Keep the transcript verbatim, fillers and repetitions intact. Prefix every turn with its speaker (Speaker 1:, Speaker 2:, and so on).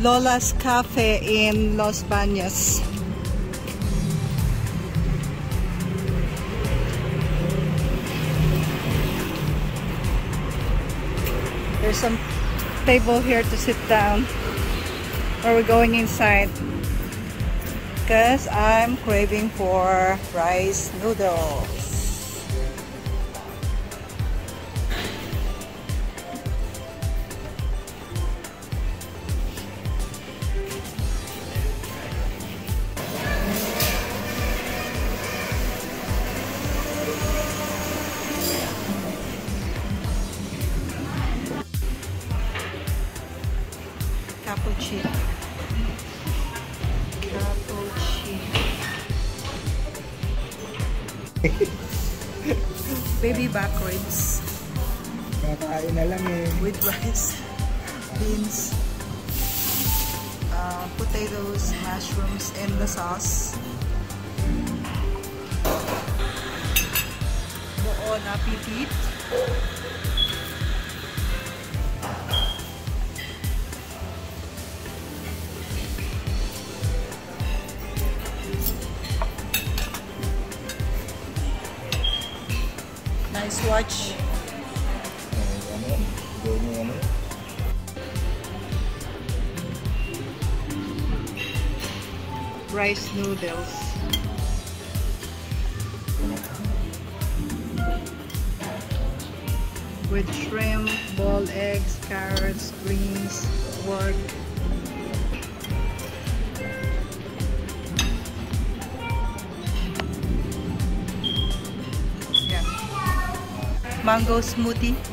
Speaker 1: Lola's Cafe in Los Baños. There's some table here to sit down, or we're going inside because I'm craving for rice noodles. Cappuccino. Cappuccino. Baby back ribs.
Speaker 2: Kakain na lang eh.
Speaker 1: With rice, beans, uh, potatoes, mushrooms, and the sauce. Bon appetit. Nice watch. Rice noodles. With shrimp, boiled eggs, carrots, greens, pork. Mango smoothie.